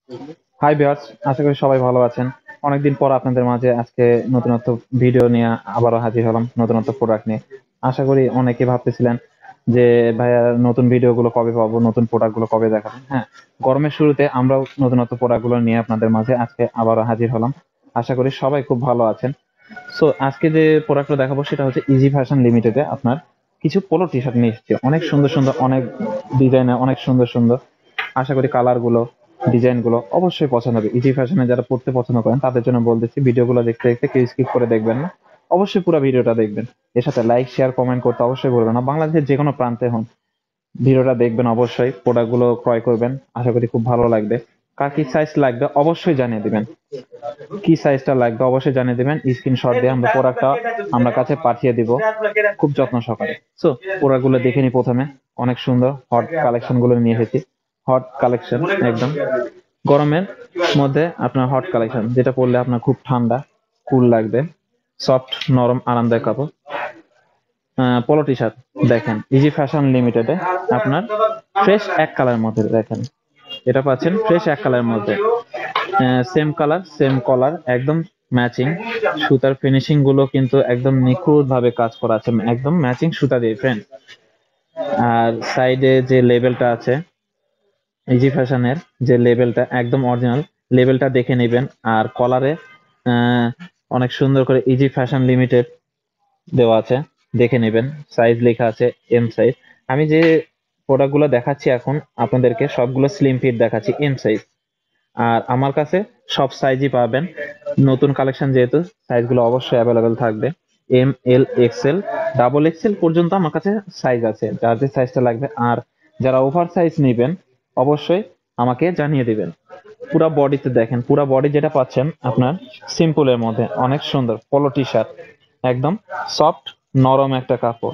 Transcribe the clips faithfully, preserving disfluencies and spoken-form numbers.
Hi viewers, আশা করি সবাই ভালো আছেন। অনেকদিন পর আপনাদের মাঝে আজকে নতুনত্ব ভিডিও নিয়ে আবারও হাজির হলাম, নতুনত্ব প্রোডাক্ট নিয়ে। আশা করি অনেকে ভাবতেছিলেন যে ভাইয়া নতুন ভিডিওগুলো কবে পাবো, নতুন প্রোডাক্টগুলো কবে দেখাবেন। হ্যাঁ, গরমের শুরুতে আমরাও নতুনত্ব প্রোডাক্টগুলো নিয়ে আপনাদের মাঝে আজকে আবারও হাজির হলাম। আশা করি সবাই খুব ভালো আছেন। সো আজকে যে প্রোডাক্টটা দেখাবো সেটা হচ্ছে ইজি ফ্যাশন লিমিটেডে আপনার কিছু পোলো টি শার্ট নিয়ে এসেছি। অনেক সুন্দর সুন্দর, অনেক ডিজাইনের, অনেক সুন্দর সুন্দর। আশা করি কালারগুলো, ডিজাইনগুলো অবশ্যই পছন্দ হবে। ইজি ফ্যাশনে যারা পড়তে পছন্দ করেন তাদের জন্য বলতেছি, ভিডিওগুলো দেখতে দেখতে কেউ স্কিপ করে দেখবেন না, অবশ্যই পুরো ভিডিওটা দেখবেন। এর সাথে লাইক, শেয়ার, কমেন্ট করতে অবশ্যই ভুলবেন না। বাংলাদেশের যে কোনো প্রান্তে হন, ভিডিওটা দেখবেন অবশ্যই, প্রোডাক্টগুলো ক্রয় করবেন। আশা করি খুব ভালো লাগবে। কার কি সাইজ লাগবে অবশ্যই জানিয়ে দিবেন। কি সাইজটা লাগবে অবশ্যই জানিয়ে দিবেন। স্ক্রিনশট দিয়ে আমরা প্রোডাক্টটা আমরা কাছে পাঠিয়ে দিব খুব যত্ন সহকারে। সো প্রোডাক্টগুলো দেখে নিই। প্রথমে অনেক সুন্দর হট কালেকশন গুলো নিয়ে এসেছি। হট কালেকশন, একদম গরমের মধ্যে আপনার হট কালেকশন, যেটা পরলে আপনার খুব ঠান্ডা কুল লাগবে। সফট, নরম, আরামদায়ক কাপড়। পোলো টি শার্ট দেখেন, ইজি ফ্যাশন লিমিটেডে আপনার ফ্রেশ এক কালারের মধ্যে দেখেন, এটা পাচ্ছেন ফ্রেশ এক কালারের মধ্যে। সেম কালার, সেম কলার, একদম ম্যাচিং। সুতার ফিনিশিং গুলো কিন্তু একদম নিখুঁত ভাবে কাজ করা আছে, একদম ম্যাচিং সুতা দিয়ে ফ্রেন্ড। আর সাইডে যে লেবেলটা আছে, ইজি ফ্যাশনের যে লেবেলটা একদম অরিজিনাল, লেবেলটা দেখে নেবেন। আর কলারে অনেক সুন্দর করে ইজি ফ্যাশন লিমিটেড দেওয়া আছে, দেখে নেবেন। সাইজ লেখা আছে এম সাইজ। আমি যে প্রোডাক্টগুলো দেখাচ্ছি এখন আপনাদেরকে সবগুলো স্লিম ফিট দেখাচ্ছি, এম সাইজ। আর আমার কাছে সব সাইজই পাবেন। নতুন কালেকশন যেহেতু সাইজগুলো অবশ্যই অ্যাভেলেবেল থাকবে। M, L, XL, double XL পর্যন্ত আমার কাছে সাইজ আছে, যার যে সাইজটা লাগবে। আর যারা ওভার সাইজ নেবেন অবশ্যই আমাকে জানিয়ে দিবেন। পুরা বডিতে দেখেন, পুরা বডি যেটা পাচ্ছেন আপনার সিম্পলের মধ্যে অনেক সুন্দর পলো টি শার্ট, একদম সফট, নরম একটা কাপড়।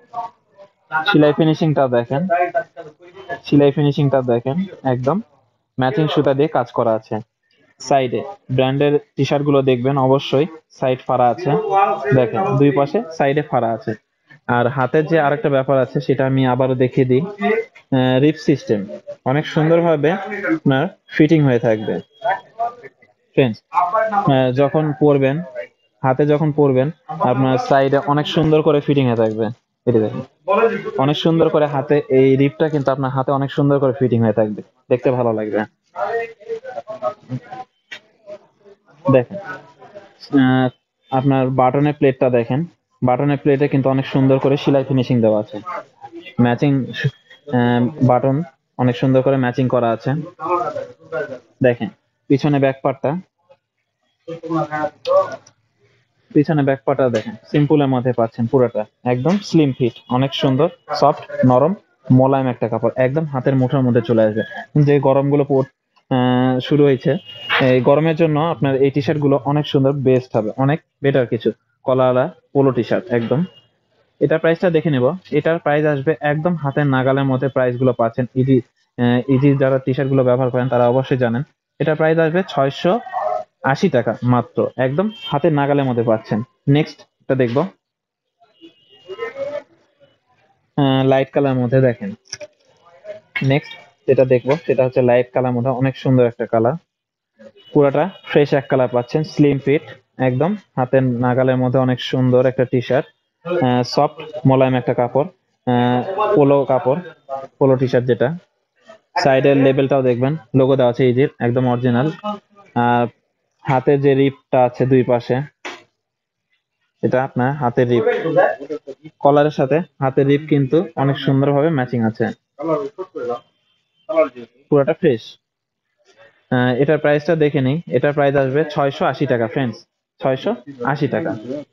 সেলাই ফিনিশিংটা দেখেন, সেলাই ফিনিশিংটা দেখেন, একদম ম্যাচিং সুতা দিয়ে কাজ করা আছে। সাইডে ব্র্যান্ডের টি শার্ট গুলো দেখবেন অবশ্যই, সাইড ফাড়া আছে, দেখেন দুই পাশে সাইডে ফাড়া আছে। আর হাতের যে আরেকটা ব্যাপার আছে সেটা আমি আবারও দেখিয়ে দিই। রিপ সিস্টেম অনেক সুন্দরভাবে আপনার ফিটিং হয়ে থাকবে ফ্রেন্ডস। যখন পরবেন, হাতে যখন পরবেন আপনার সাইডে অনেক সুন্দর করে ফিটিং হয়ে থাকবে। এটি দেখেন, অনেক সুন্দর করে হাতে এই রিপটা কিন্তু আপনার হাতে অনেক সুন্দর করে ফিটিং হয়ে থাকবে, দেখতে ভালো লাগবে। দেখেন, আহ, আপনার বাটনের প্লেটটা দেখেন, বাটনের প্লেটে কিন্তু অনেক সুন্দর করে সেলাই ফিনিশিং দেওয়া আছে, ম্যাচিং বাটন অনেক সুন্দর করে ম্যাচিং করা আছে। দেখেন পিছনে ব্যাক পার্টটা, পিছনে ব্যাক পার্টটা দেখেন সিম্পলের মধ্যে পাচ্ছেন পুরোটা, একদম স্লিম ফিট, অনেক সুন্দর, সফট, নরম, মোলায়েম একটা কাপড়, একদম হাতের মুঠোর মধ্যে চলে আসবে। যে গরমগুলো পড় আহ, শুরু হয়েছে, এই গরমের জন্য আপনার এই টি শার্ট গুলো অনেক সুন্দর, বেস্ট হবে, অনেক বেটার কিছু। কলাওয়ালা পোলো টি শার্ট একদম। এটার প্রাইসটা দেখে নেব। এটার প্রাইস আসবে একদম হাতের নাগালের মধ্যে, প্রাইস গুলো পাচ্ছেন ইজি। ইজি যারা টি শার্ট গুলো ব্যবহার করেন তারা অবশ্যই জানেন। এটার প্রাইস আসবে ছয়শো আশি টাকা মাত্র, একদম হাতের নাগালের মধ্যে পাচ্ছেন। নেক্সট এটা দেখবো, লাইট কালার মধ্যে দেখেন। নেক্সট যেটা দেখবো সেটা হচ্ছে লাইট কালার মধ্যে, অনেক সুন্দর একটা কালার, পুরাটা ফ্রেশ এক কালার পাচ্ছেন, স্লিম ফিট, একদম হাতের নাগালের মধ্যে, অনেক সুন্দর একটা টি শার্ট, সফট মোলায়েম একটা কাপড়, পোলো কাপড়, পোলো টি শার্ট যেটা। সাইডের লেবেলটাও দেখবেন, লোগো দেওয়া আছে ইজির, একদম অরিজিনাল। আর হাতের যে রিপটা আছে দুই পাশে, এটা আপনার হাতের রিপ, কলারের সাথে হাতের রিপ কিন্তু অনেক সুন্দরভাবে ম্যাচিং আছে, পুরোটা ফ্রেশ। এটার প্রাইসটা দেখে নিই। এটার প্রাইস আসবে ছয়শো আশি টাকা ফ্রেন্ডস, ছয়শো আশি টাকা।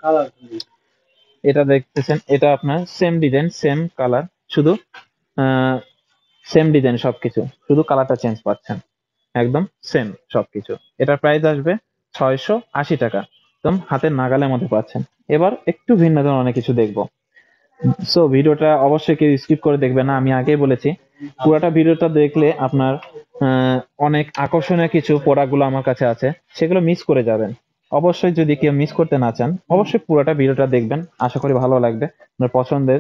এটা দেখতেছেন, এটা আপনার সেম ডিজাইন, সেম কালার, শুধু সেম ডিজাইন সবকিছু, শুধু কালারটা চেঞ্জ পাচ্ছেন, একদম সেম সবকিছু। এটার প্রাইস আসবে ছয়শো আশি টাকা, একদম হাতের নাগালের মধ্যে পাচ্ছেন। এবার একটু ভিন্ন ধরনের অনেক কিছু দেখবো। সো ভিডিওটা অবশ্যই কেউ স্কিপ করে দেখবে না, আমি আগেই বলেছি। পুরাটা ভিডিওটা দেখলে আপনার আহ, অনেক আকর্ষণীয় কিছু প্রোডাক্টগুলো আমার কাছে আছে, সেগুলো মিস করে যাবেন। অবশ্যই যদি কেউ মিস করতে না চান অবশ্যই পুরোটা ভিডিওটা দেখবেন, আশা করি ভালো লাগবে। আপনার পছন্দের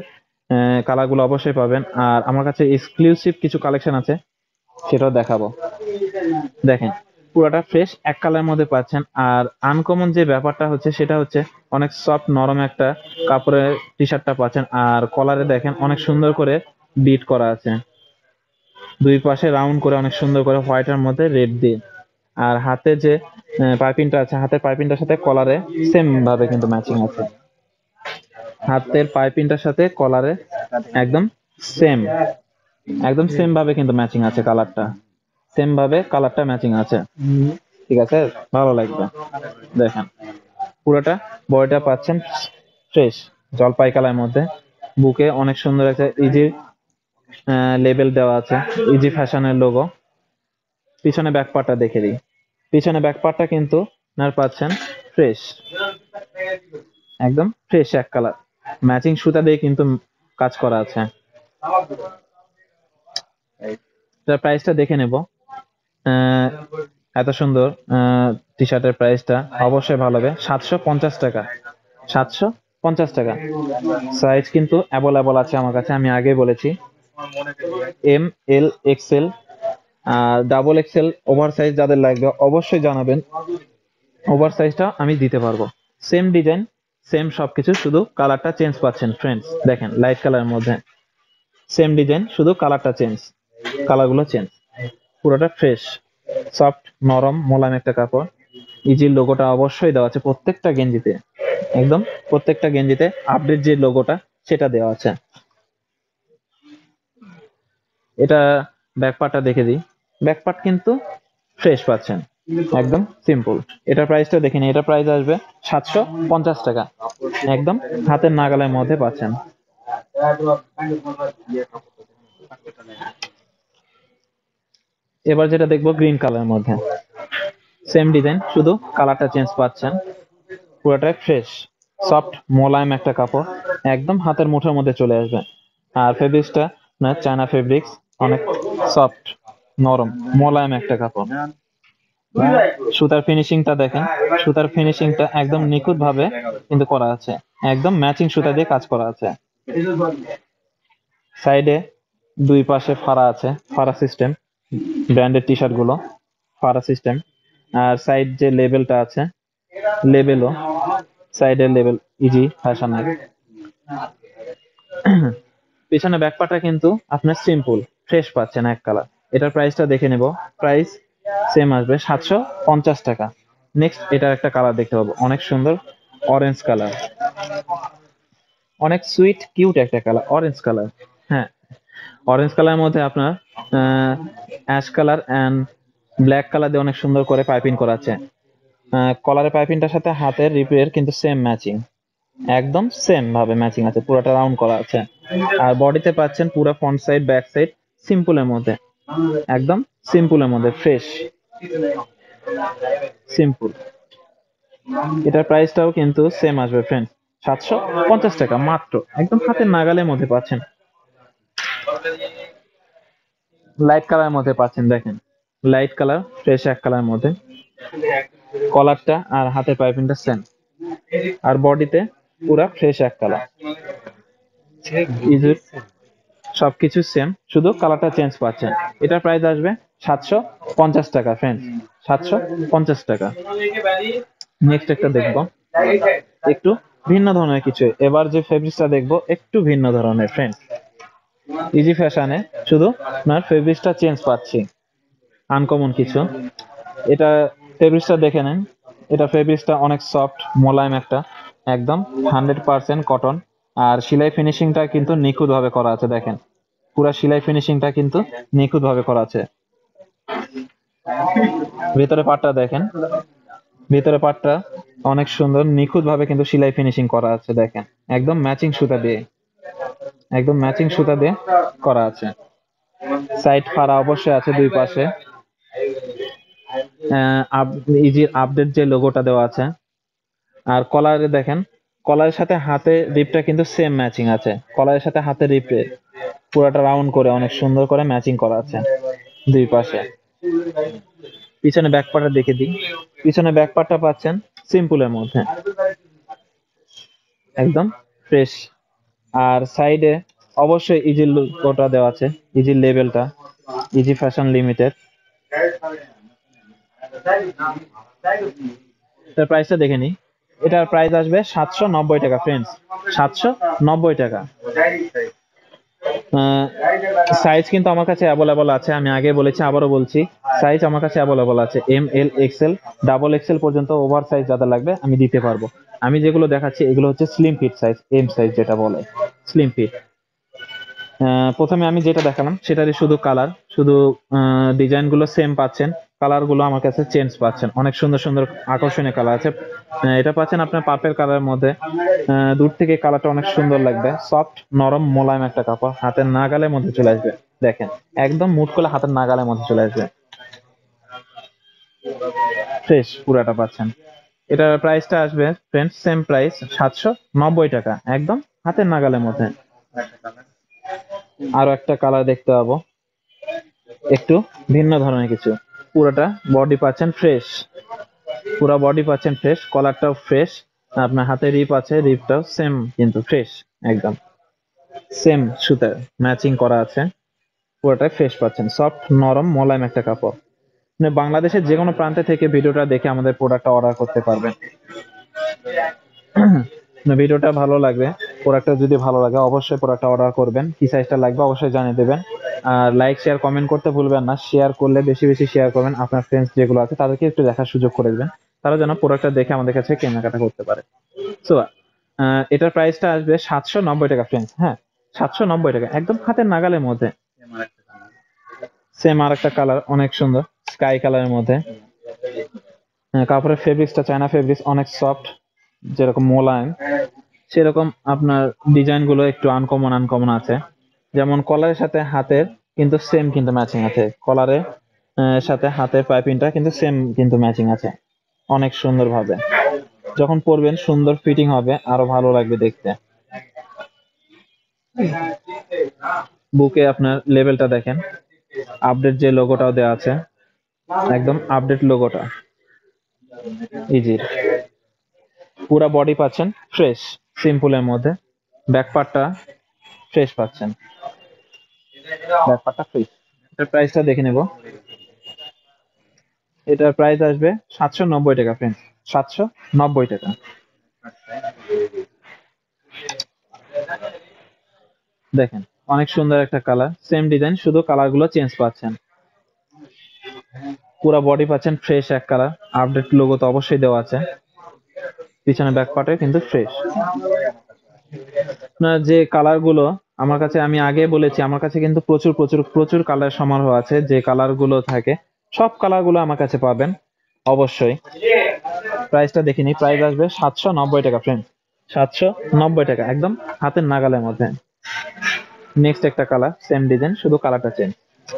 কালারগুলো অবশ্যই পাবেন। আর আমার কাছে এক্সক্লুসিভ কিছু কালেকশন আছে, সেটাও দেখাবো। দেখেন পুরোটা ফ্রেশ এক কালারের মধ্যে পাচ্ছেন। আর আনকমন যে ব্যাপারটা হচ্ছে সেটা হচ্ছে অনেক সফট নরম একটা কাপড়ের টি শার্টটা পাচ্ছেন। আর কলারে দেখেন অনেক সুন্দর করে বিট করা আছে, দুই পাশে রাউন্ড করে অনেক সুন্দর করে হোয়াইটের মধ্যে রেড দিয়ে। আর হাতে যে পাইপিংটা আছে, হাতের পাইপিংটার সাথে কলারে সেম ভাবে কিন্তু ম্যাচিং আছে। হাতের পাইপিংটার সাথে কলারে একদম সেম, একদম সেম ভাবে কিন্তু ম্যাচিং আছে, কালারটা সেম ভাবে কালারটা ম্যাচিং আছে। ঠিক আছে, ভালো লাগবে। দেখেন পুরোটা বডিটা পাচ্ছেন ফ্রেশ জলপাই কালারের মধ্যে। বুকে অনেক সুন্দর একটা ইজি লেবেল দেওয়া আছে, ইজি ফ্যাশনের লোগো। পিছনে ব্যাকপার্টটা দেখে দিই। পিছনে ব্যাকপার্টটা কিন্তু আপনার পাচ্ছেন ফ্রেশ, একদম ফ্রেশ এক কালার, ম্যাচিং সুতা দিয়ে কিন্তু কাজ করা আছে। তার প্রাইসটা দেখে নেব। আহ, এত সুন্দর টি শার্টের প্রাইসটা অবশ্যই ভালো হবে, সাতশো পঞ্চাশ টাকা। সাতশো পঞ্চাশ টাকা। সাইজ কিন্তু অ্যাভেলেবল আছে আমার কাছে, আমি আগে বলেছি। এম, এল, এক্সেল, আর ডাবল এক্সেল ওভার সাইজ যাদের লাগবে অবশ্যই জানাবেন, ওভার সাইজটা আমি দিতে পারবো। সেম ডিজাইন, সেম সবকিছু, শুধু কালারটা চেঞ্জ পাচ্ছেন ফ্রেন্ডস। দেখেন লাইট কালারের মধ্যে সেম ডিজাইন, শুধু কালারটা চেঞ্জ, কালারগুলো চেঞ্জ। পুরোটা ফ্রেশ সফট নরম মোলায়েম একটা কাপড়। ইজির লোগোটা অবশ্যই দেওয়া আছে প্রত্যেকটা গেঞ্জিতে, একদম প্রত্যেকটা গেঞ্জিতে আপডেট যে লোগোটা সেটা দেওয়া আছে। এটা ব্যাকপার্টটা দেখে দিই। ব্যাকপার্ট কিন্তু ফ্রেশ পাচ্ছেন, একদম সিম্পল। এটার প্রাইসটা দেখে নিই। এটা প্রাইস আসবে সাতশো পঞ্চাশ টাকা, একদম হাতের নাগালের মধ্যে পাচ্ছেন। এবার যেটা দেখবো গ্রিন কালারের মধ্যে, সেম ডিজাইন, শুধু কালারটা চেঞ্জ পাচ্ছেন। পুরোটাই ফ্রেশ সফট মোলায়েম একটা কাপড়, একদম হাতের মুঠোর মধ্যে চলে আসবে। আর ফেব্রিক্সটা না চায়না ফেব্রিক্স, অনেক সফট নরম মোলায়েম একটা কাপড়। সুতার ফিনিশিংটা দেখেন, সুতার ফিনিশিংটা একদম নিখুঁত ভাবে কিন্তু করা আছে, একদম ম্যাচিং সুতা দিয়ে কাজ করা আছে। সাইডে দুই পাশে ফাড়া আছে, ফাড়া সিস্টেম, ব্র্যান্ডেড টি শার্ট গুলো ফাড়া সিস্টেম। আর সাইড যে লেবেলটা আছে, লেবেলও সাইডের লেবেল ইজি ফ্যাশনের। পিছনে ব্যাকপার্টটা কিন্তু আপনার সিম্পল ফ্রেশ পাচ্ছেন এক কালার। এটার প্রাইসটা দেখে নেব। প্রাইস সেম আসবে সাতশো পঞ্চাশ টাকা। নেক্সট এটার একটা কালার দেখতে পাবো, অনেক সুন্দর অরেঞ্জ কালার, অনেক সুইট কিউট একটা কালার অরেঞ্জ কালার। হ্যাঁ, অরেঞ্জ কালারের মধ্যে আপনার ash colour and black colour দিয়ে অনেক সুন্দর করে পাইপিং করা আছে। কলারের পাইপিংটার সাথে হাতের রিপের কিন্তু সেম ম্যাচিং, একদম সেম ভাবে ম্যাচিং আছে, পুরোটা রাউন্ড করা আছে। আর বডিতে পাচ্ছেন পুরো ফ্রন্ট সাইড ব্যাক সাইড সিম্পলের মধ্যে, একদম সিম্পলের মধ্যে ফ্রেশ সিম্পল। এটার প্রাইসটাও কিন্তু সেম আসবে ফ্রেন্ড, সাতশো পঞ্চাশ টাকা মাত্র, একদম হাতের নাগালের মধ্যে পাচ্ছেন। লাইট কালারের মধ্যে পাচ্ছেন, দেখেন লাইট কালার ফ্রেশ এক কালারের মধ্যে। কলারটা আর হাতের পাইপিংটা সেম, আর বডিতে পুরা ফ্রেশ এক কালার। ইজি সবকিছু সেম, শুধু কালারটা চেঞ্জ পাচ্ছেন। এটার প্রাইস আসবে সাতশো পঞ্চাশ টাকা ফ্রেন্ডস, সাতশো পঞ্চাশ টাকা। নেক্সট একটা দেখবো একটু ভিন্ন ধরনের কিছু। এবার যে ফেব্রিক্সটা দেখবো একটু ভিন্ন ধরনের ফ্রেন্ডস, ইজি ফ্যাশনে শুধু আপনার ফেব্রিক্সটা চেঞ্জ পাচ্ছি, আনকমন কিছু। এটা ফেব্রিক্সটা দেখে নেন। এটা ফেব্রিক্সটা অনেক সফট মোলায়েম একটা, একদম হান্ড্রেড পার্সেন্ট কটন। আর সেলাই ফিনিশিংটা কিন্তু নিখুঁত ভাবে করা আছে, দেখেন পুরা সেলাই ফিনিশিংটা কিন্তু নিখুঁত ভাবে করা আছে। ভেতরে পাটটা দেখেন, ভেতরে পাটটা অনেক সুন্দর নিখুঁত ভাবে কিন্তু সেলাই ফিনিশিং করা আছে, দেখেন একদম ম্যাচিং সুতা দিয়ে, একদম ম্যাচিং সুতা দিয়ে করা আছে। সাইড ফাড়া অবশ্যই আছে দুই পাশে। ইজি আপডেট যে লোগোটা দেওয়া আছে। আর কলারে দেখেন, কলারের সাথে হাতে রিপটা কিন্তু সেম ম্যাচিং আছে, কলারের সাথে হাতে রিপে পুরাটা রাউন্ড করে অনেক সুন্দর করে ম্যাচিং করা আছে দুই পাশে। পিছনে ব্যাকপার্টটা দেখে দিই। পিছনে ব্যাকপার্টটা পাচ্ছেন সিম্পলের মধ্যে, একদম ফ্রেশ। আর সাইডে অবশ্যই ইজি লোগোটা দেওয়া আছে, ইজি লেবেলটা, ইজি ফ্যাশন লিমিটেড। এটার প্রাইসটা দেখে নি। এটার প্রাইস আসবে সাতশো নব্বই টাকা ফ্রেন্ডস, সাতশো নব্বই টাকা। সাইজ কিন্তু আমার কাছে অ্যাভেলেবল আছে, আমি আগে বলেছি আবারও বলছি, সাইজ আমার কাছে অ্যাভেলেবল আছে, M L XL double XL পর্যন্ত ওভার সাইজ যাদের লাগবে আমি দিতে পারবো। আমি যেগুলো দেখাচ্ছি এগুলো হচ্ছে slim fit size, M size যেটা বলে স্লিম ফিট। প্রথমে আমি যেটা দেখালাম সেটারই শুধু কালার, শুধু ডিজাইন গুলো সেম পাচ্ছেন, কালার গুলো আমার কাছে চেঞ্জ পাচ্ছেন, অনেক সুন্দর সুন্দর আকর্ষণীয় কালার আছে। আহ, এটা পাচ্ছেন আপনার পার্পেল কালারের মধ্যে। আহ, দূর থেকে কালারটা অনেক সুন্দর লাগবে, সফট নরম মোলায়েম একটা কাপড়, হাতের নাগালের মধ্যে চলে আসবে। দেখেন একদম মুট করলে হাতের নাগালের মধ্যে চলে আসবে, ফ্রেশ পুরাটা পাচ্ছেন। এটার প্রাইসটা আসবে ফ্রেন্ডস সেম প্রাইস, সাতশো নব্বই টাকা, একদম হাতের নাগালের মধ্যে। আরো একটা কালার দেখতে পাবো, একটু ভিন্ন ধরনের কিছু। পুরোটা বডি পাচ্ছেন ফ্রেশ, পুরো বডি পাচ্ছেন ফ্রেশ, কলারটাও ফ্রেশ, আপনার হাতে রিপ আছে, রিপটাও সেম কিন্তু ফ্রেশ, একদম সেম সুতার ম্যাচিং করা আছে, পুরোটাই ফ্রেশ পাচ্ছেন, সফট নরম মোলায়েম একটা কাপড়। মানে বাংলাদেশের যে কোনো প্রান্তে থেকে ভিডিওটা দেখে আমাদের প্রোডাক্টটা অর্ডার করতে পারবেন। ভিডিওটা ভালো লাগবে, প্রোডাক্টটা যদি ভালো লাগে অবশ্যই প্রোডাক্টটা অর্ডার করবেন, কি সাইজটা লাগবে অবশ্যই জানিয়ে দেবেন। আর লাইক শেয়ার কমেন্ট করতে ভুলবেন না, শেয়ার করলে বেশি বেশি শেয়ার করবেন, আপনার ফ্রেন্ডস যেগুলো আছে তাদেরকে একটু দেখার সুযোগ করে দিবেন, তারা যেন প্রোডাক্টটা দেখে আমাদের কাছে কেনাকাটা করতে পারে। সো এটার প্রাইসটা আসবে সাতশো নব্বই টাকা ফ্রেন্ডস, হ্যাঁ সাতশো নব্বই টাকা, একদম হাতের নাগালের মধ্যে। সেম আর একটা কালার অনেক সুন্দর, স্কাই কালারের মধ্যে। হ্যাঁ, কাপড়ের ফেব্রিক্সটা চায়না ফেব্রিক্স, অনেক সফট, যেরকম মোলায়েম সেরকম আপনার ডিজাইন গুলো একটু আনকমন আনকমন আছে। যেমন কলারের সাথে হাতের কিন্তু সেম কিন্তু ম্যাচিং আছে, কলারের সাথে হাতের পাইপিংটা কিন্তু সেম কিন্তু ম্যাচিং আছে, অনেক সুন্দর ভাবে যখন পরবেন সুন্দর ফিটিং হবে, আরো ভালো লাগবে দেখতে। বুকে আপনার লেভেলটা দেখেন, আপডেট যে লোগোটাও দেওয়া আছে, একদম আপডেট লোগোটা ইজি। পুরা বডি পাচ্ছেন ফ্রেশ সিম্পলের মধ্যে, ব্যাক পার্টটা ফ্রেশ পাচ্ছেন, ব্যাক পার্টটা ফ্রেশ। এটার প্রাইসটা দেখে নেব, এটার প্রাইস আসবে সাতশো নব্বই টাকা ফ্রেন্ডস, সাতশো নব্বই টাকা। দেখেন অনেক সুন্দর একটা কালার, সেম ডিজাইন শুধু কালার গুলো চেঞ্জ পাচ্ছেন। পুরো বডি পাচ্ছেন ফ্রেশ এক কালার, আপডেট লোগো তো অবশ্যই দেওয়া আছে, পিছনে ব্যাক পার্টে কিন্তু ফ্রেশ। যে কালার গুলো আমার কাছে, আমি আগে বলেছি আমার কাছে কিন্তু প্রচুর প্রচুর প্রচুর কালার সমারোহ আছে, যে কালার গুলো থাকে সব কালার গুলো আমার কাছে পাবেন অবশ্যই। প্রাইসটা দেখে নিই, প্রাইস আসবে সাতশো নব্বই টাকা ফ্রেন্ড, সাতশো নব্বই টাকা, একদম হাতের নাগালের মধ্যে। নেক্সট একটা কালার সেম ডিজাইন শুধু কালারটা চেঞ্জ,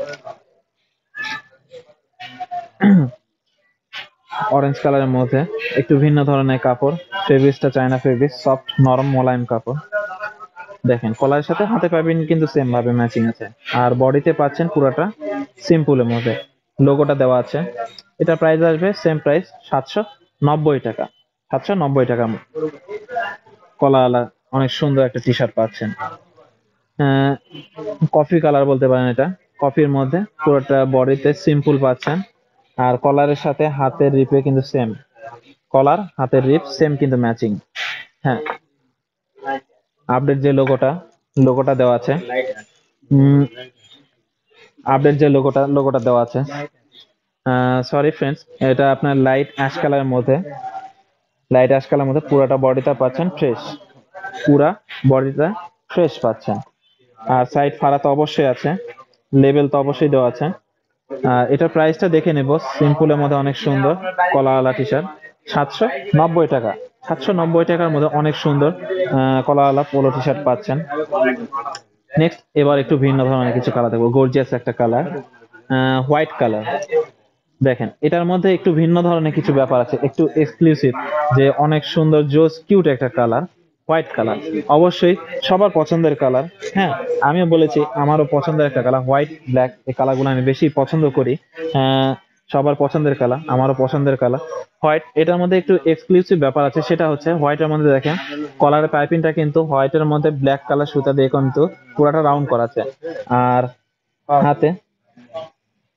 অরেঞ্জ কালারের মধ্যে একটু ভিন্ন ধরনের কাপড়, ফেব্রিক্সটা চায়না ফেব্রিক্স, সফট নরম মোলায়েম কাপড়। দেখেন কলারের সাথে হাতে পাবেন কিন্তু সেম ভাবে ম্যাচিং আছে, আর বডিতে পাচ্ছেন পুরোটা সিম্পলের মধ্যে, লোগোটা দেওয়া আছে। এটা প্রাইস আসবে সেম প্রাইস, সাতশো নব্বই টাকা, সাতশো নব্বই টাকা। কলাওয়ালা অনেক সুন্দর একটা টি শার্ট পাচ্ছেন, কফি কালার বলতে পারেন এটা, কফির মধ্যে পুরোটা বডিতে সিম্পল পাচ্ছেন, আর কলারের সাথে হাতের রিপে কিন্তু সেম, কলার হাতের রিপ সেম কিন্তু ম্যাচিং। হ্যাঁ, আপডেট যে লোগোটা লোগোটা দেওয়া আছে, আপডেট যে লোগোটা লোগোটা দেওয়া আছে, সরি ফ্রেন্ডস, এটা আপনার লাইট অ্যাশ কালারের মধ্যে, লাইট অ্যাশ কালারের মধ্যে পুরোটা বডিটা পাচ্ছেন ফ্রেশ, পুরা বডিটা ফ্রেশ পাচ্ছেন। আর সাইড ফাড়া তো অবশ্যই আছে, লেবেল তো অবশ্যই দেওয়া আছে। আর এটার প্রাইসটা দেখে নেব, সিম্পলের মধ্যে অনেক সুন্দর কলাওয়ালা টি শার্ট, সাতশো নব্বই টাকা, সাতশো নব্বই টাকার মধ্যে অনেক সুন্দর কলাওয়ালা পোলো টি শার্ট পাচ্ছেন। নেক্সট এবার একটু ভিন্ন ধরনের কিছু কালার দেখবো, গর্জিয়াস একটা কালার, হোয়াইট কালার। দেখেন এটার মধ্যে একটু ভিন্ন ধরনের কিছু ব্যাপার আছে, একটু এক্সক্লুসিভ, যে অনেক সুন্দর জোস কিউট একটা কালার, হোয়াইট কালার অবশ্যই সবার পছন্দের কালার। হ্যাঁ, আমিও বলেছি আমারও পছন্দের একটা কালার, হোয়াইট ব্ল্যাক এই কালারগুলো আমি বেশি পছন্দ করি। আহ, সবার পছন্দের কালার, আমারও পছন্দের কালার হোয়াইট। এটার মধ্যে একটু এক্সক্লুসিভ ব্যাপার আছে, সেটা হচ্ছে হোয়াইটের মধ্যে দেখেন কলারের পাইপিংটা কিন্তু হোয়াইটের মধ্যে ব্ল্যাক কালার সুতা দিয়ে কিন্তু পুরাটা রাউন্ড করা আছে, আর হাতে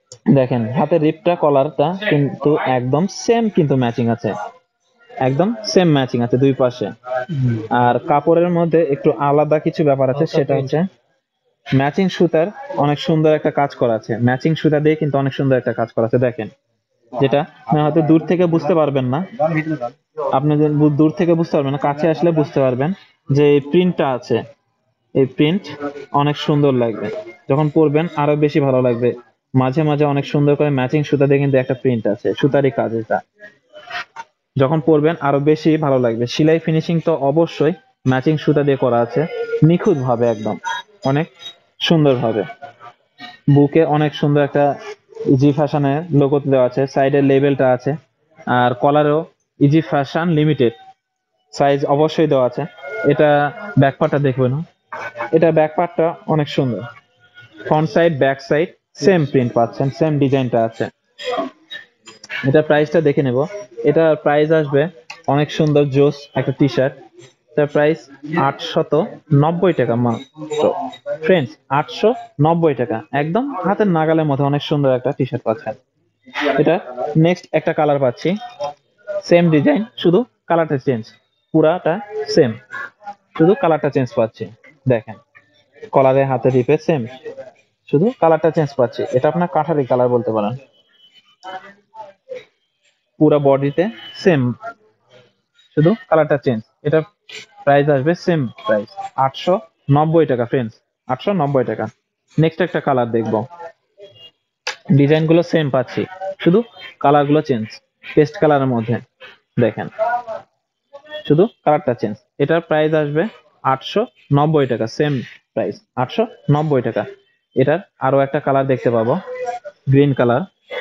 দেখেন হাতের রিপটা কলারটা কিন্তু একদম সেম কিন্তু ম্যাচিং আছে, একদম সেম ম্যাচিং আছে দুই পাশে। আর কাপড়ের মধ্যে একটু আলাদা কিছু ব্যাপার আছে, সেটা হচ্ছে ম্যাচিং সুতার অনেক সুন্দর একটা কাজ করা আছে, ম্যাচিং সুতা দিয়ে কিন্তু অনেক সুন্দর একটা কাজ করা আছে। দেখেন, যেটা আপনি হয়তো দূর থেকে বুঝতে পারবেন না, আপনি যে বু- দূর থেকে বুঝতে পারবেন না, কাছে আসলে বুঝতে পারবেন যে এই প্রিন্টটা আছে, এই প্রিন্ট অনেক সুন্দর লাগবে, যখন পরবেন আরো বেশি ভালো লাগবে। মাঝে মাঝে অনেক সুন্দর করে ম্যাচিং সুতা দিয়ে কিন্তু একটা প্রিন্ট আছে, সুতারই কাজ এটা, যখন পরবেন আরো বেশি ভালো লাগবে। সেলাই ফিনিশিং তো অবশ্যই ম্যাচিং সুতা দিয়ে করা আছে, নিখুঁত ভাবে একদম, অনেক সুন্দর ভাবে। বুকে অনেক সুন্দর একটা ইজি ফ্যাশনের লোগো দেওয়া আছে, সাইডের লেবেলটা আছে, আর কলারেও ইজি ফ্যাশন লিমিটেড সাইজ অবশ্যই দেওয়া আছে। এটা ব্যাকপার্টটা দেখবেন, এটা ব্যাকপার্টটা অনেক সুন্দর, front side back side same print পাচ্ছেন, সেম ডিজাইনটা আছে। এটা প্রাইসটা দেখে নেব। এটা প্রাইস আসবে অনেক সুন্দর জোস একটা টি শার্ট, এটার প্রাইস আটশত নব্বই টাকা মাত্র ফ্রেন্ডস, আটশো নব্বই টাকা, একদম হাতের নাগালের মধ্যে অনেক সুন্দর একটা টি শার্ট পাচ্ছেন। এটা নেক্সট একটা কালার পাচ্ছি, সেম ডিজাইন, শুধু কালারটা চেঞ্জ, পুরাটা সেম, শুধু কালারটা চেঞ্জ পাচ্ছি। দেখেন, কলারে হাতে রিপে সেম, শুধু কালারটা চেঞ্জ পাচ্ছি। এটা আপনার কাঠারি কালার বলতে পারেন, পুরো বডিতে সেম, শুধু কালারটা চেঞ্জ। এটা প্রাইস আসবে সেম প্রাইস, আটশো নব্বই টাকা ফ্রেন্ডস, আটশো নব্বই টাকা। নেক্সট একটা কালার দেখবো, ডিজাইন গুলো সেম পাচ্ছি, শুধু কালার গুলো চেঞ্জ, পেস্ট কালারের মধ্যে। দেখেন, শুধু কালারটা চেঞ্জ। এটার প্রাইস আসবে আটশো নব্বই টাকা, সেম প্রাইস আটশো নব্বই টাকা। এটার আরো একটা কালার দেখতে পাবো, গ্রিন কালার,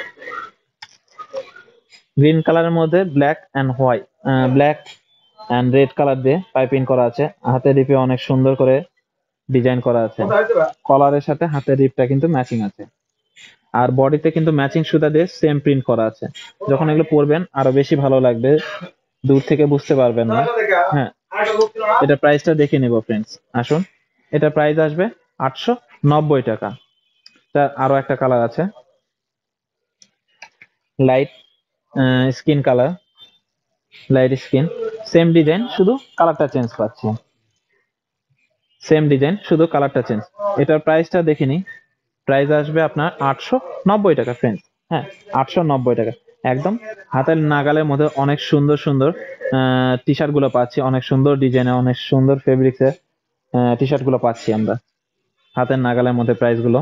গ্রিন কালারের মধ্যে black and white, black and red colour দিয়ে পাইপিং করা আছে, হাতের রিপে অনেক সুন্দর করে ডিজাইন করা আছে, কলারের সাথে হাতের রিপটা কিন্তু ম্যাচিং আছে, আর বডিতে কিন্তু ম্যাচিং সুতা দিয়ে সেম প্রিন্ট করা আছে। যখন এগুলো পরবেন আরো বেশি ভালো লাগবে, দূর থেকে বুঝতে পারবেন না। হ্যাঁ, এটা প্রাইসটা দেখে নেব ফ্রেন্ডস, আসুন। এটা প্রাইস আসবে আটশো নব্বই টাকা। তার আরো একটা কালার আছে, light skin colour, light skin, same design, শুধু কালারটা চেঞ্জ পাচ্ছি, সেম ডিজাইন, শুধু কালারটা চেঞ্জ। এটার প্রাইসটা দেখে নিই, প্রাইস আসবে আপনার আটশো নব্বই টাকা ফ্রেন্ডস। হ্যাঁ, আটশো নব্বই টাকা, একদম হাতের নাগালের মধ্যে অনেক সুন্দর সুন্দর টি শার্ট গুলো পাচ্ছি, অনেক সুন্দর ডিজাইনে, অনেক সুন্দর ফেব্রিক্সের টি শার্ট গুলো পাচ্ছি আমরা হাতের নাগালের মধ্যে, প্রাইস গুলো।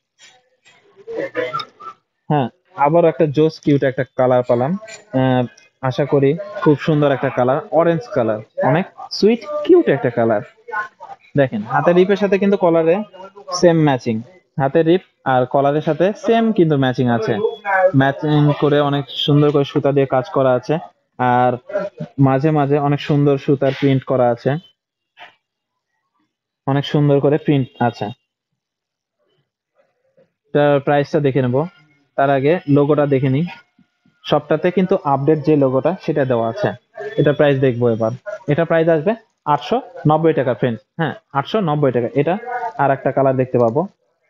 হ্যাঁ, আবার একটা জোস কিউট একটা কালার পেলাম, আহ, আশা করি খুব সুন্দর একটা কালার, অরেঞ্জ কালার, অনেক সুইট কিউট একটা কালার। দেখেন, হাতের রিপের সাথে কিন্তু কলারে সেম ম্যাচিং, হাতের রিপ আর কলারের সাথে সেম কিন্তু ম্যাচিং আছে, ম্যাচিং করে অনেক সুন্দর করে সুতা দিয়ে কাজ করা আছে, আর মাঝে মাঝে অনেক সুন্দর সুতার প্রিন্ট করা আছে, অনেক সুন্দর করে প্রিন্ট আছে। তার প্রাইসটা দেখে নেব, তার আগে লোগোটা দেখে নিই। সবটাতে কিন্তু আপডেট যে লোগোটা সেটা দেওয়া আছে। এটা প্রাইস দেখবো এবার। এটা প্রাইস আসবে আটশো নব্বই টাকা ফ্রেন্ডস। হ্যাঁ, আটশো নব্বই টাকা। এটা আর একটা কালার দেখতে পাবো,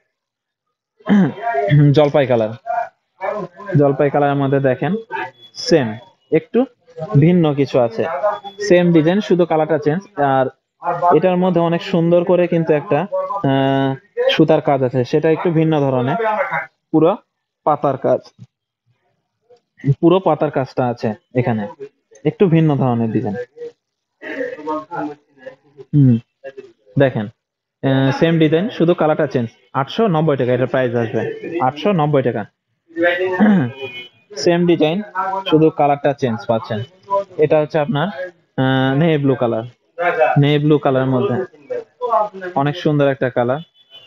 জলপাই কালার, জলপাই কালারের মধ্যে দেখেন সেম, একটু ভিন্ন কিছু আছে, সেম ডিজাইন, শুধু কালারটা চেঞ্জ। আর এটার মধ্যে অনেক সুন্দর করে কিন্তু একটা আহ, সুতার কাজ আছে, সেটা একটু ভিন্ন ধরনের, পুরো পাতার কাজ, পুরো পাতার কাজটা আছে এখানে, একটু ভিন্ন ধরনের ডিজাইন। হুম, দেখেন, সেম ডিজাইন, শুধু কালারটা চেঞ্জ, আটশো নব্বই টাকা এটা প্রাইস আসবে, আটশো নব্বই টাকা। সেম ডিজাইন, শুধু কালারটা চেঞ্জ পাচ্ছেন। এটা হচ্ছে আপনার navy blue colour, navy blue কালারের মধ্যে অনেক সুন্দর একটা কালার।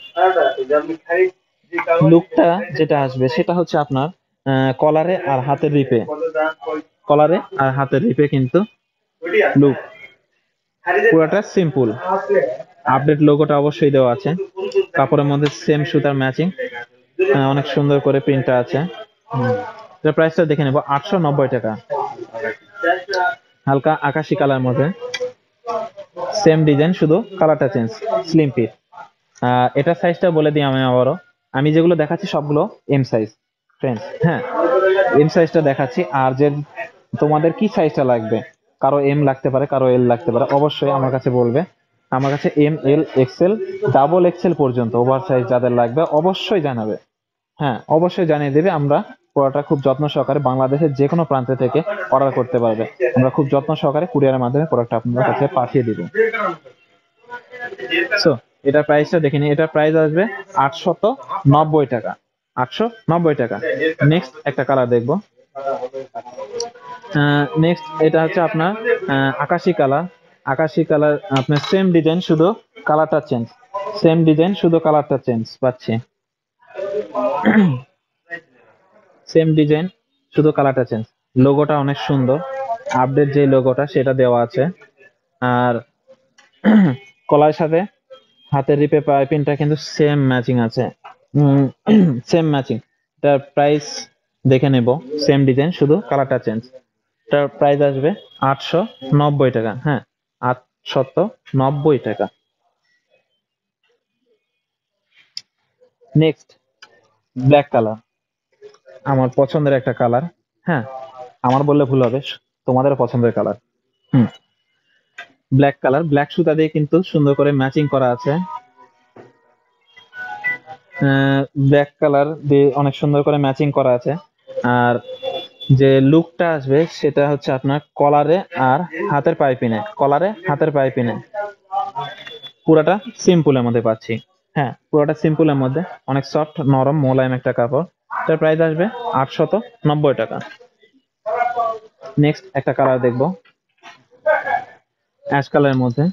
লুকটা যেটা আসবে সেটা হচ্ছে আপনার কলারে আর হাতের রিপে, কলারে আর হাতের রিপে কিন্তু লুক পুরোটা সিম্পল। আপডেট লোগোটা অবশ্যই দেওয়া আছে, কাপড়ের মধ্যে সেম সুতার ম্যাচিং, অনেক সুন্দর করে প্রিন্টটা আছে। এটার প্রাইসটা দেখে নেব, আটশো নব্বই টাকা, হালকা আকাশি কালার মধ্যে, সেম ডিজাইন, শুধু কালারটা চেঞ্জ, স্লিম ফিট। এটা সাইজটা বলে দিই আমি আবারও, আমি যেগুলো দেখাচ্ছি সবগুলো এম সাইজ, ফ্রেন্ডস। হ্যাঁ, এম সাইজটা দেখাচ্ছি। আর যে তোমাদের কি সাইজটা লাগবে, কারো এম লাগতে পারে, কারো এল লাগতে পারে, অবশ্যই আমার কাছে বলবে। আমার কাছে M, L, XL, double XL পর্যন্ত ওভার সাইজ যাদের লাগবে অবশ্যই জানাবে। হ্যাঁ, অবশ্যই জানিয়ে দেবে। আমরা পুরোটা খুব যত্ন সহকারে বাংলাদেশের যে কোনো প্রান্ত থেকে অর্ডার করতে পারবে। আমরা খুব যত্ন সহকারে কুরিয়ারের মাধ্যমে প্রোডাক্ট আপনাদের কাছে পাঠিয়ে দিব। সো এটার প্রাইসটা দেখে নিন। এটার প্রাইস আসবে আটশত নব্বই টাকা। আটশো নব্বই টাকা। নেক্সট একটা কালার দেখবো। নেক্সট এটা হচ্ছে আপনার আহ, আকাশি কালার। আকাশি কালার আপনার সেম ডিজাইন, শুধু কালারটা চেঞ্জ। সেম ডিজাইন, শুধু কালারটা চেঞ্জ পাচ্ছি। সেম ডিজাইন, শুধু কালারটা চেঞ্জ। লোগোটা অনেক সুন্দর, আপডেট যে লোগোটা সেটা দেওয়া আছে। আর কলার সাথে হাতের রিপে পাইপিংটা কিন্তু সেম ম্যাচিং আছে। Same matching. এটার প্রাইস দেখে নেব। সেম ডিজাইন, শুধু কালারটা চেঞ্জ। এটার প্রাইস আসবে আটশো নব্বই টাকা। হ্যাঁ, আটশত নব্বই টাকা। নেক্সট ব্ল্যাক কালার, আমার পছন্দের একটা কালার। হ্যাঁ, আমার বললে ভুল হবে, তোমাদের পছন্দের কালার। হুম, ব্ল্যাক কালার। ব্ল্যাক সুতা দিয়ে কিন্তু সুন্দর করে ম্যাচিং করা আছে। ব্ল্যাক কালার দিয়ে অনেক সুন্দর করে ম্যাচিং করা আছে। আর যে লুকটা আসবে সেটা হচ্ছে আপনার কলারে আর হাতের পাইপিনে, কলারে হাতের পাইপিনে পুরাটা সিম্পলের মধ্যে পাচ্ছি। হ্যাঁ, পুরোটা সিম্পলের মধ্যে, অনেক সফট নরম মোলায়েম একটা কাপড়। তার প্রাইস আসবে আটশত নব্বই টাকা। নেক্সট একটা কালার দেখবো, অ্যাশ কালারের মধ্যে।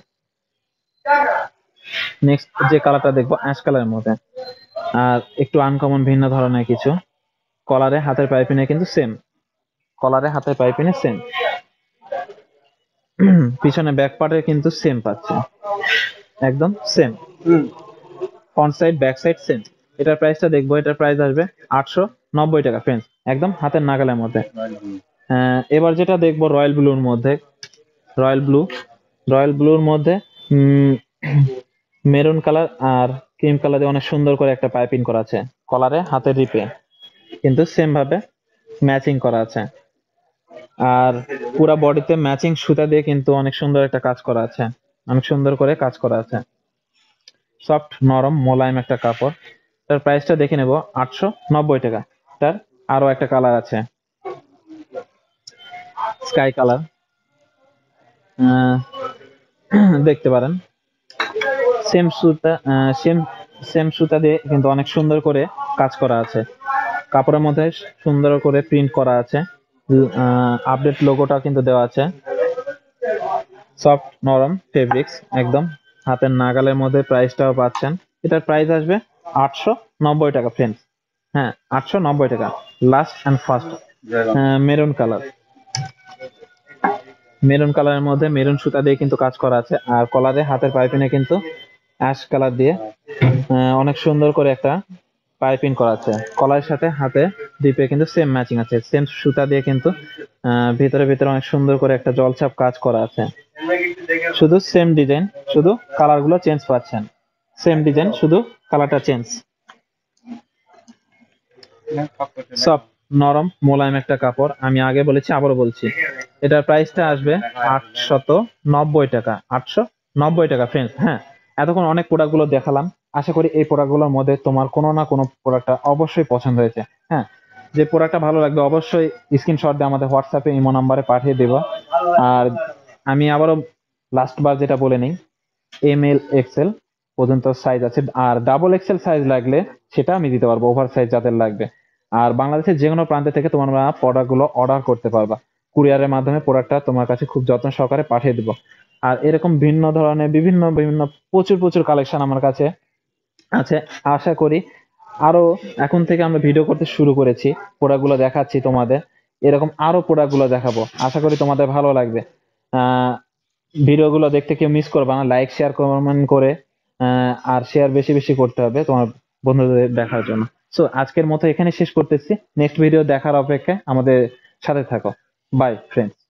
নেক্সট যে কালারটা দেখবো অ্যাশ কালারের মধ্যে, আর একটু আনকমন ভিন্ন ধরনের কিছু। কলারে হাতের পাইপিনে কিন্তু সেম, কলারে হাতের পাইপিনে সেম। পিছনে ব্যাক পার্টে কিন্তু সেম পাচ্ছে, একদম same. Front side back side same. এটার প্রাইসটা দেখবো। এটার প্রাইস আসবে আটশো নব্বই টাকা ফ্রেন্ডস, একদম হাতের নাগালের মধ্যে। আহ, এবার যেটা দেখবো রয়্যাল ব্লুর মধ্যে। রয়্যাল ব্লু, রয়্যাল ব্লুর মধ্যে মেরুন কালার আর ক্রিম কালার দিয়ে অনেক সুন্দর করে একটা পাইপিং করা আছে। কলারে হাতের রিপে কিন্তু সেম ভাবে ম্যাচিং করা আছে। আর পুরা বডিতে ম্যাচিং সুতা দিয়ে কিন্তু অনেক সুন্দর একটা কাজ করা আছে, অনেক সুন্দর করে কাজ করা আছে। সফট নরম মোলায়েম একটা কাপড়। তার প্রাইসটা দেখে নেব আটশো নব্বই টাকা। তার আরো একটা কালার আছে, স্কাই কালার, দেখতে পারেন। সেম সুতা, সেম সেম সুতা দিয়ে কিন্তু অনেক সুন্দর করে কাজ করা আছে। কাপড়ের মধ্যে সুন্দর করে প্রিন্ট করা আছে। আপডেট লোগোটা কিন্তু দেওয়া আছে। সফট নরম ফেব্রিক্স, একদম হাতের নাগালের মধ্যে প্রাইসটাও পাচ্ছেন। এটার প্রাইস আসবে আটশো নব্বই টাকা ফ্রেন্ডস। হ্যাঁ, আটশো নব্বই টাকা। Last and first maroon colour. Maroon কালারের মধ্যে মেরুন সুতা দিয়ে কিন্তু কাজ করা আছে। আর কলারে হাতের পাইপিনে কিন্তু অ্যাশ কালার দিয়ে আহ, অনেক সুন্দর করে একটা পাইপিং করা আছে। কলারের সাথে হাতে ডিপে কিন্তু সেম ম্যাচিং আছে। সেম সুতা দিয়ে কিন্তু আহ, ভিতরে ভিতরে অনেক সুন্দর করে একটা জলছাপ কাজ করা আছে। শুধু সেম ডিজাইন, শুধু কালার গুলো চেঞ্জ পাচ্ছেন। সেম ডিজাইন, শুধু কালারটা চেঞ্জ। সব নরম মোলায়েম একটা কাপড়, আমি আগে বলেছি আবারও বলছি। এটার প্রাইসটা আসবে আটশত নব্বই টাকা। আটশো নব্বই টাকা ফ্রেন্ডস। হ্যাঁ, এতক্ষণ অনেক প্রোডাক্ট গুলো দেখালাম। আশা করি এই প্রোডাক্ট গুলোর মধ্যে তোমার কোনো না কোনো প্রোডাক্টটা অবশ্যই পছন্দ হয়েছে। হ্যাঁ, যে প্রোডাক্টটা ভালো লাগবে অবশ্যই স্ক্রিনশট দিয়ে আমাদের হোয়াটসঅ্যাপে ইমো নাম্বারে পাঠিয়ে দেবো। আর আমি আবারও লাস্ট বার যেটা বলে নিই, এম এল এক্সেল পর্যন্ত সাইজ আছে। আর ডাবল এক্সেল সাইজ লাগলে সেটা আমি দিতে পারবো, ওভার সাইজ যাদের লাগবে। আর বাংলাদেশের যে কোনো প্রান্ত থেকে তোমরা প্রোডাক্ট গুলো অর্ডার করতে পারবা। কুরিয়ারের মাধ্যমে প্রোডাক্টটা তোমার কাছে খুব যত্ন সহকারে পাঠিয়ে দেবো। আর এরকম ভিন্ন ধরনের বিভিন্ন বিভিন্ন প্রচুর প্রচুর কালেকশন আমার কাছে আছে। আশা করি আরো, এখন থেকে আমরা ভিডিও করতে শুরু করেছি, প্রোডাক্ট গুলো দেখাচ্ছি তোমাদের। এরকম আরো প্রোডাক্ট গুলো দেখাবো, আশা করি তোমাদের ভালো লাগবে। আহ ভিডিও গুলো দেখতে কেউ মিস করবে না। লাইক শেয়ার কমেন্ট করে আহ, আর শেয়ার বেশি বেশি করতে হবে তোমার বন্ধুদের দেখার জন্য। সো আজকের মতো এখানে শেষ করতেছি। নেক্সট ভিডিও দেখার অপেক্ষায় আমাদের সাথে থাকো। Bye friends.